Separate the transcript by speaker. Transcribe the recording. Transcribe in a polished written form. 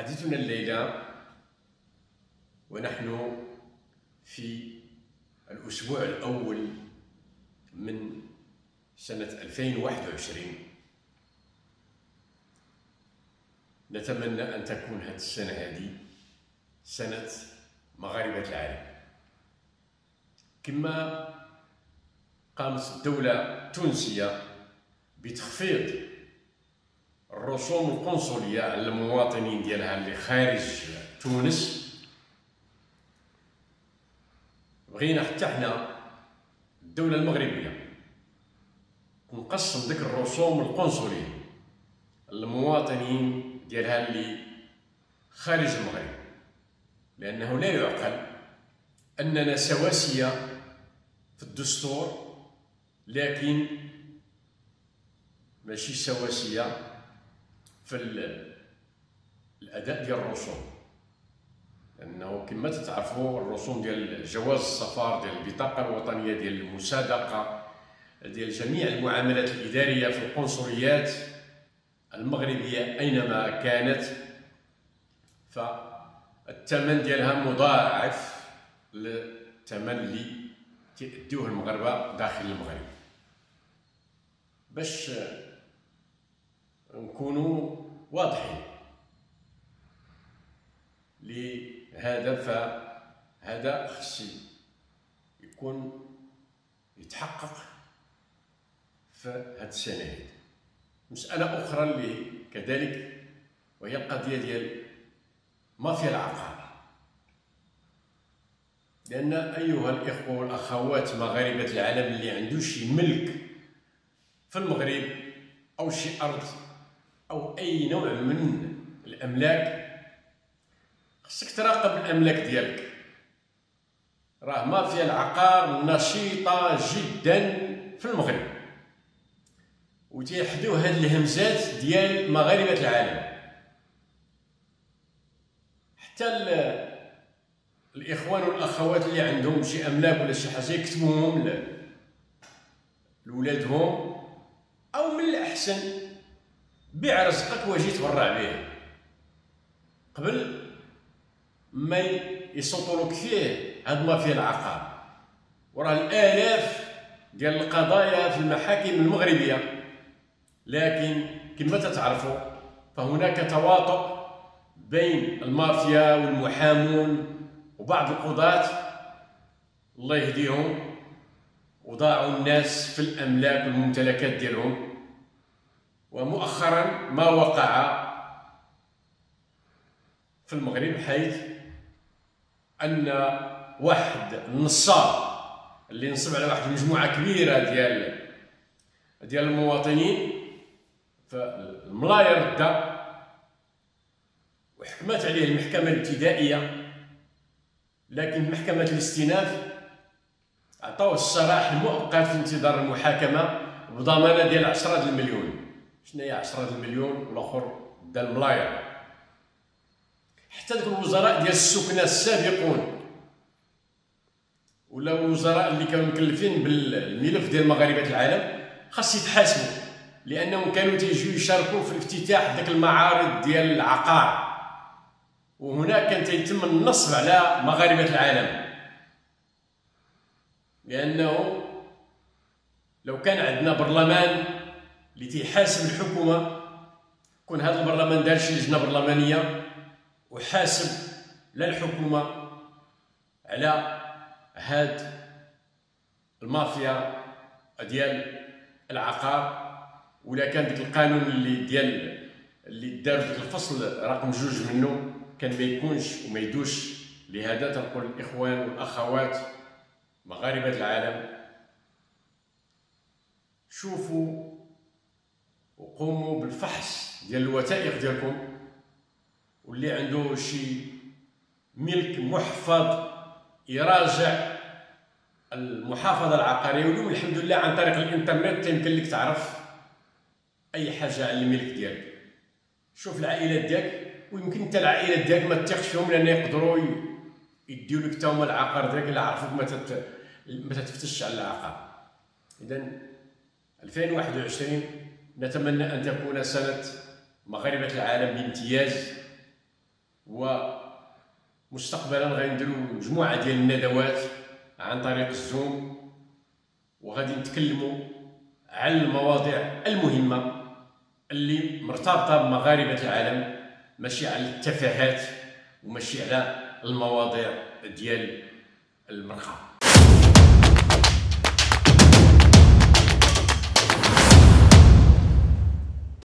Speaker 1: حديثنا الليلة ونحن في الأسبوع الأول من سنة 2021. نتمنى أن تكون هذه السنة هذه سنة مغاربة العالم. كما قامت الدولة التونسية بتخفيض الرسوم القنصلية على المواطنين ديالها اللي خارج تونس، بغينا حتى حنا الدولة المغربية نقسم ديك الرسوم القنصلية للمواطنين ديالها اللي خارج المغرب، لأنه لا يعقل أننا سواسية في الدستور لكن ماشي سواسية في الأداء ديال الرسوم. لأنه كما تتعرفوا الرسوم ديال جواز السفر، ديال البطاقة الوطنية، ديال المصادقة، ديال جميع المعاملات الإدارية في القنصليات المغربية أينما كانت، فالثمن ديالها مضاعف للثمن اللي تيأديوه المغاربة داخل المغرب. باش نكونوا واضحين لهذا، فهذا خص يكون يتحقق في هذه السنة هذه. مسألة أخرى اللي كذلك وهي القضية ديال مافيا العقار، لأن أيها الإخوة والأخوات مغاربة العالم اللي عنده شي ملك في المغرب أو شي أرض أو أي نوع من الأملاك، خصك تراقب الأملاك ديالك. راه مافيا العقار نشيطة جدا في المغرب، وتيحدوا هاد الهمزات ديال مغاربة العالم. حتى الإخوان والأخوات اللي عندهم شي أملاك ولا شي حاجة يكتبوهم لولادهم، أو من الأحسن بيع رزقك واجي تبرع به قبل ما يسطولوك فيه هاد مافيا العقار. وراه الآلاف ديال القضايا في المحاكم المغربية، لكن كما تتعرفوا فهناك تواطؤ بين المافيا والمحامون وبعض القضاة الله يهديهم، وضاعوا الناس في الأملاك والممتلكات ديالهم. ومؤخرا ما وقع في المغرب حيث أن واحد النصاب اللي نصب على واحد المجموعة كبيرة ديال المواطنين فالملاير دا، وحكمت عليه المحكمة الابتدائية، لكن محكمة الاستئناف عطاوه السراح المؤقت في انتظار المحاكمة بضمانة ديال 10 المليون. شنو هي 10 المليون؟ والاخر دا الملاير. حتى ذوك الوزراء ديال السكنة السابقون ولا الوزراء اللي كانوا مكلفين بالملف ديال مغاربة العالم خاص يتحاسبوا، لأنهم كانوا تيجيو يشاركوا في افتتاح ديك المعارض ديال العقار، وهناك كان تيتم النصب على مغاربة العالم. لأنه لو كان عندنا برلمان اللي تيحاسب الحكومة، كون هذا البرلمان دار شي لجنة برلمانية وحاسب لا الحكومة على هاد المافيا ديال العقار، ولا كان ديك القانون اللي دار ديك الفصل رقم 2 منه كان ما يكونش وما يدوش. لهذا تنقول الإخوان والأخوات مغاربة العالم، شوفوا وقوموا بالفحص ديال الوثائق ديالكم، واللي عنده شي ملك محفظ يراجع المحافظة العقارية. واليوم الحمد لله عن طريق الانترنت يمكن لك تعرف أي حاجة على الملك ديالك. شوف العائلات ديالك، ويمكن انت العائلات ديالك ما تثقش فيهم، لأن يقدروا يديو لك تاهما العقار ديالك إلا عرفوك ما تفتش على العقار. إذا 2021 نتمنى أن تكون سنة مغاربة العالم بامتياز، ومستقبلا غنديروا مجموعه ديال الندوات عن طريق الزوم، وغادي نتكلموا على المواضيع المهمه اللي مرتبطه بمغاربه العالم، ماشي على التفاهات وماشي على المواضيع ديال المرقه.